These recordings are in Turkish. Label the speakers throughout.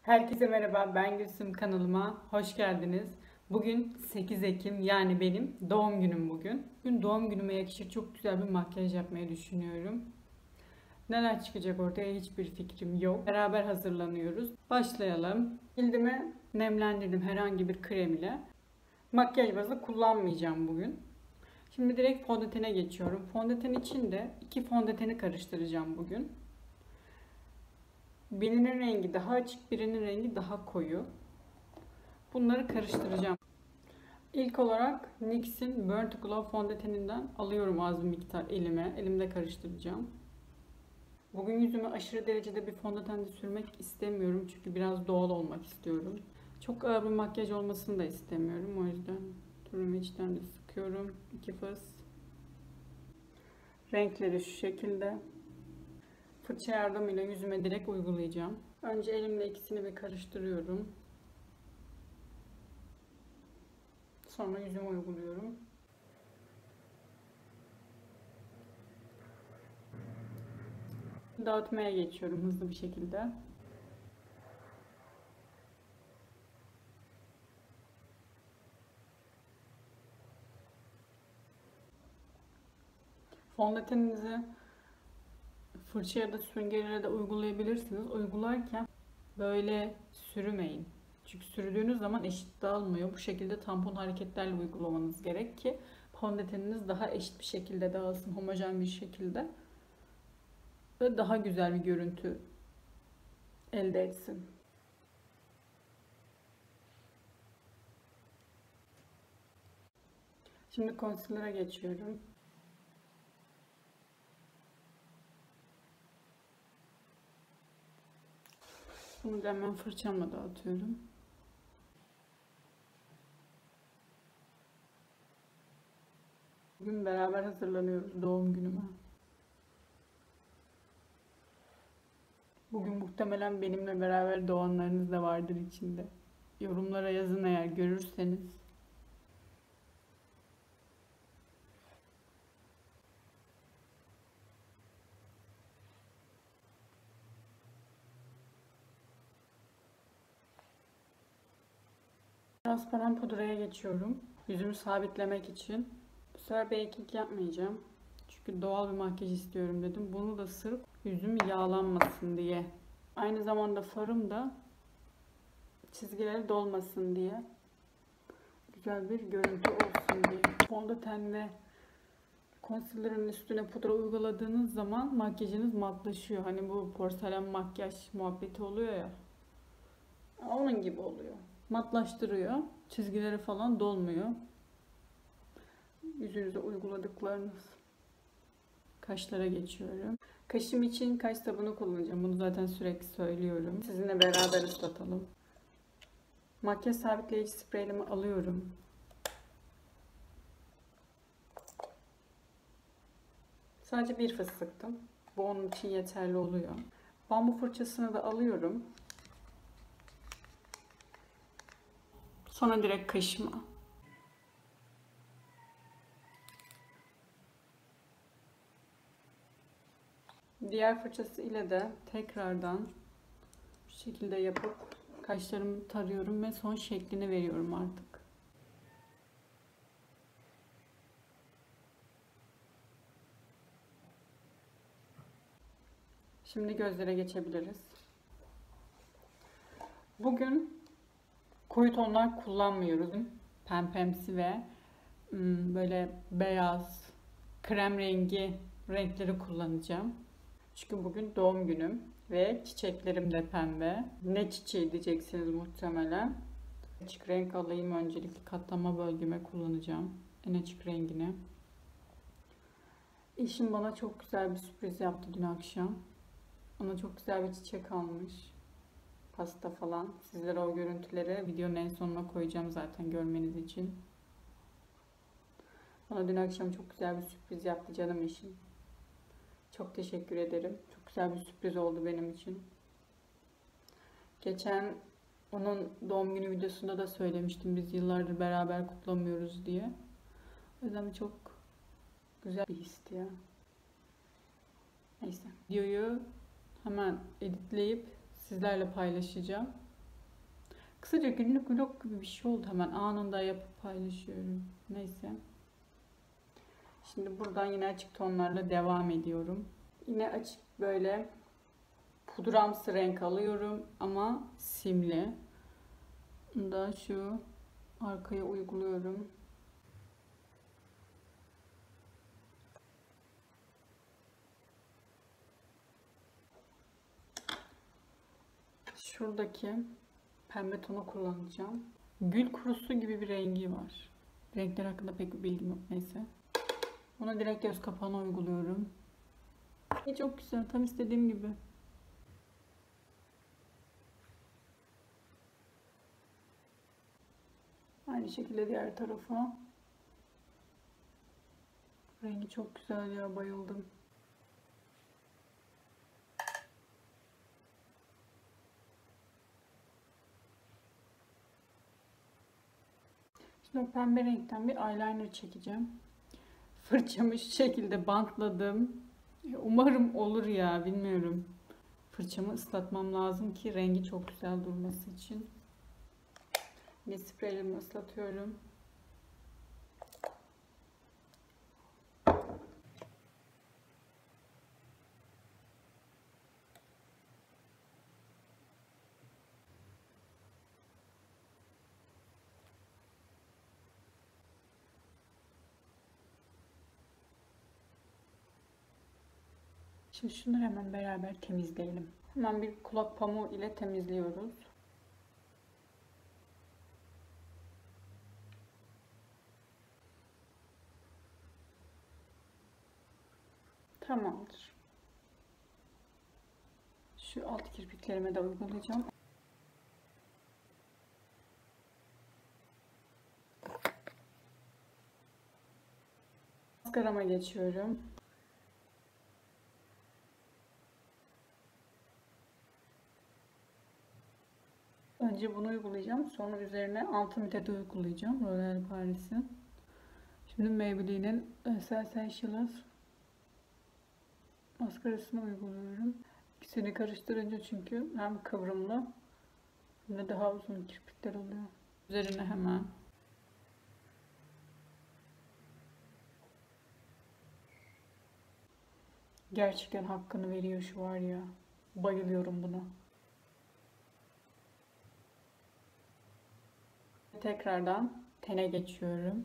Speaker 1: Herkese merhaba, ben Gülsüm, kanalıma hoş geldiniz. Bugün 8 Ekim, yani benim doğum günüm bugün. Bugün doğum günüme yakışır çok güzel bir makyaj yapmayı düşünüyorum. Neler çıkacak ortaya hiçbir fikrim yok. Beraber hazırlanıyoruz. Başlayalım. Cildimi nemlendirdim herhangi bir krem ile. Makyaj bazı kullanmayacağım bugün. Şimdi direkt fondötene geçiyorum. Fondöten için de iki fondöteni karıştıracağım bugün. Birinin rengi daha açık, birinin rengi daha koyu. Bunları karıştıracağım. İlk olarak NYX'in Burn to Glow fondöteninden alıyorum az bir miktar elime. Elimde karıştıracağım. Bugün yüzüme aşırı derecede bir fondöten de sürmek istemiyorum. Çünkü biraz doğal olmak istiyorum. Çok ağır bir makyaj olmasını da istemiyorum. O yüzden durumu içten de sıkıyorum. 2 fıs. Renkleri şu şekilde. Fırça yardımıyla yüzüme direkt uygulayacağım. Önce elimle ikisini bir karıştırıyorum. Sonra yüzüme uyguluyorum. Dağıtmaya geçiyorum hızlı bir şekilde. Fondöteninizi fırça ya da süngerle de uygulayabilirsiniz. Uygularken böyle sürmeyin. Çünkü sürdüğünüz zaman eşit dağılmıyor. Bu şekilde tampon hareketlerle uygulamanız gerek ki fondöteniniz daha eşit bir şekilde dağılsın, homojen bir şekilde ve daha güzel bir görüntü elde etsin. Şimdi concealer'a geçiyorum. Bunu da hemen fırçamla dağıtıyorum. Bugün beraber hazırlanıyoruz doğum günüme. Bugün muhtemelen benimle beraber doğanlarınız da vardır içinde. Yorumlara yazın eğer görürseniz. Transparan pudraya geçiyorum. Yüzümü sabitlemek için. Bu sefer baking yapmayacağım. Çünkü doğal bir makyaj istiyorum dedim. Bunu da sırf yüzüm yağlanmasın diye. Aynı zamanda farım da çizgileri dolmasın diye. Güzel bir görüntü olsun diye. Fondöten ve concealer'ın üstüne pudra uyguladığınız zaman makyajınız matlaşıyor. Hani bu porselen makyaj muhabbeti oluyor ya. Onun gibi oluyor. Matlaştırıyor. Çizgileri falan dolmuyor. Yüzünüze uyguladıklarınız. Kaşlara geçiyorum. Kaşım için kaş sabunu kullanacağım. Bunu zaten sürekli söylüyorum. Sizinle beraber ıslatalım. Makyaj sabitleyici spreyimi alıyorum. Sadece bir fıs sıktım. Bu onun için yeterli oluyor. Bambu fırçasını da alıyorum. Sonra direkt kaşıma. Diğer fırçası ile de tekrardan bu şekilde yapıp kaşlarımı tarıyorum ve son şeklini veriyorum artık. Şimdi gözlere geçebiliriz. Bugün koyu tonlar kullanmıyoruz. Pempemsi ve böyle beyaz, krem rengi renkleri kullanacağım. Çünkü bugün doğum günüm ve çiçeklerim de pembe. Ne çiçeği diyeceksiniz muhtemelen. Açık renk alayım, öncelikle katlama bölgeme kullanacağım. En açık rengini. Eşim bana çok güzel bir sürpriz yaptı dün akşam. Ona çok güzel bir çiçek almış. Pasta falan. Sizlere o görüntüleri videonun en sonuna koyacağım zaten görmeniz için. Bana dün akşam çok güzel bir sürpriz yaptı canım eşim. Çok teşekkür ederim. Çok güzel bir sürpriz oldu benim için. Geçen onun doğum günü videosunda da söylemiştim. Biz yıllardır beraber kutlamıyoruz diye. O yüzden çok güzel bir histi ya. Neyse. Videoyu hemen editleyip sizlerle paylaşacağım. Kısaca günlük vlog gibi bir şey oldu. Hemen anında yapıp paylaşıyorum. Neyse. Şimdi buradan yine açık tonlarla devam ediyorum. Yine açık böyle pudramsı renk alıyorum ama simli. Bunu da şu arkaya uyguluyorum. Şuradaki pembe tonu kullanacağım. Gül kurusu gibi bir rengi var. Renkler hakkında pek bir bilgim yok, neyse. Onu direkt göz kapağına uyguluyorum. Çok güzel, tam istediğim gibi. Aynı şekilde diğer tarafa. Rengi çok güzel ya, bayıldım. Şimdi pembe renkten bir eyeliner çekeceğim. Fırçamı şu şekilde bantladım. Umarım olur ya, bilmiyorum. Fırçamı ıslatmam lazım ki rengi çok güzel durması için. Yine spreylerimi ıslatıyorum. Şimdi şunları hemen beraber temizleyelim. Hemen bir kulak pamuğu ile temizliyoruz. Tamamdır. Şu alt kirpiklerime de uygulayacağım. Maskarama geçiyorum. Önce bunu uygulayacağım. Sonra üzerine altın müddet uygulayacağım. L'Oréal Paris'in. Şimdi Maybelline'in Sensationals maskarasını uyguluyorum. İkisini karıştırınca çünkü hem kıvrımlı hem de daha uzun kirpikler oluyor. Üzerine hemen gerçekten hakkını veriyor şu, var ya. Bayılıyorum buna. Tekrardan tene geçiyorum.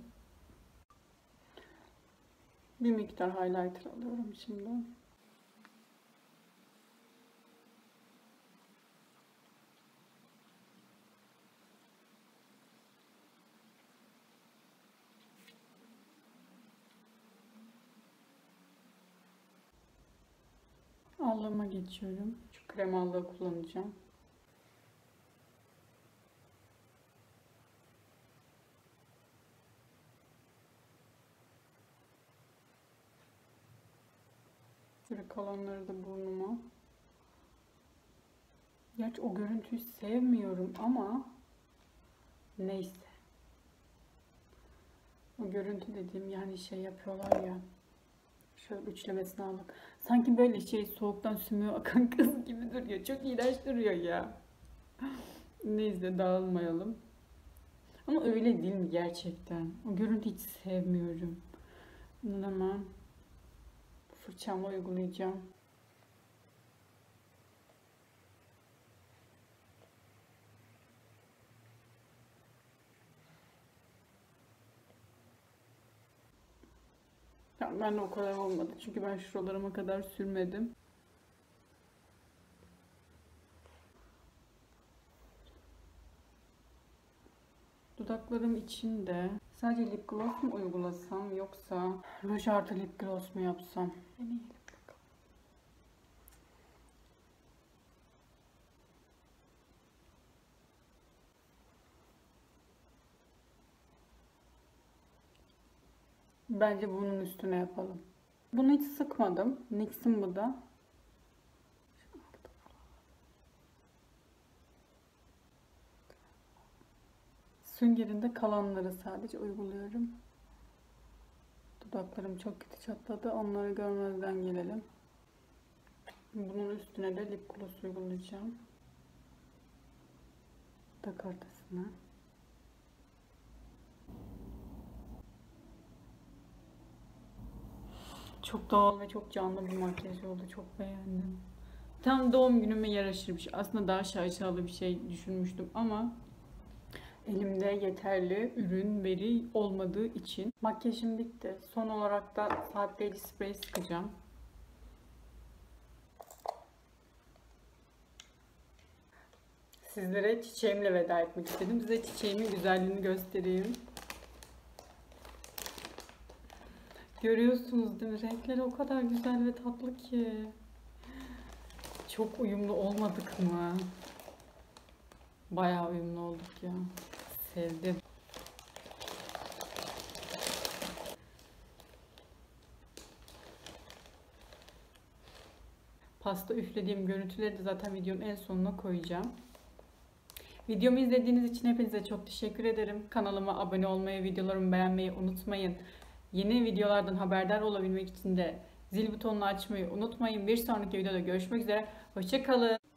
Speaker 1: Bir miktar highlighter alıyorum şimdi. Allığıma geçiyorum. Şu krem allığı kullanacağım. Şöyle kalanları da burnuma. Gerçi o görüntüyü sevmiyorum ama neyse. O görüntü dediğim yani şey yapıyorlar ya. Şöyle üçlemesine aldık. Sanki böyle şey soğuktan sümüğü akan kız gibi duruyor. Çok iğrenç duruyor ya. Neyse, dağılmayalım. Ama öyle değil mi gerçekten? O görüntüyü hiç sevmiyorum. Bunu hemen fırçamla uygulayacağım. Ya ben de o kadar olmadı. Çünkü ben şuralarıma kadar sürmedim. Dudaklarım için de sadece lip gloss mu uygulasam yoksa ruj artı lip gloss mu yapsam? Deneyelim bakalım. Bence bunun üstüne yapalım. Bunu hiç sıkmadım. NYX'in bu da. Süngerinde kalanları sadece uyguluyorum. Dudaklarım çok kötü çatladı. Onları görmezden gelelim. Bunun üstüne de lip gloss uygulayacağım. Tak ortasına. Çok doğal ve çok canlı bir makyaj oldu. Çok beğendim. Tam doğum günüme yaraşırmış. Aslında daha şaşalı bir şey düşünmüştüm ama elimde yeterli ürün veri olmadığı için makyajım bitti. Son olarak da saatleyici sprey sıkacağım. Sizlere çiçeğimle veda etmek istedim. Size çiçeğimin güzelliğini göstereyim. Görüyorsunuz değil mi? Renkleri o kadar güzel ve tatlı ki. Çok uyumlu olmadık mı? Bayağı uyumlu olduk ya. Sevdim. Pasta üflediğim görüntüleri de zaten videonun en sonuna koyacağım. Videomu izlediğiniz için hepinize çok teşekkür ederim. Kanalıma abone olmayı, videolarımı beğenmeyi unutmayın. Yeni videolardan haberdar olabilmek için de zil butonunu açmayı unutmayın. Bir sonraki videoda görüşmek üzere. Hoşça kalın.